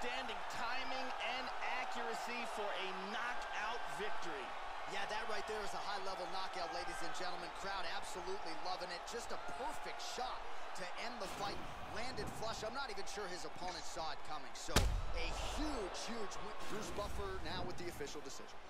Outstanding timing and accuracy for a knockout victory. Yeah, that right there is a high-level knockout, ladies and gentlemen. Crowd absolutely loving it. Just a perfect shot to end the fight. Landed flush. I'm not even sure his opponent saw it coming. So a huge, huge win. Bruce Buffer now with the official decision.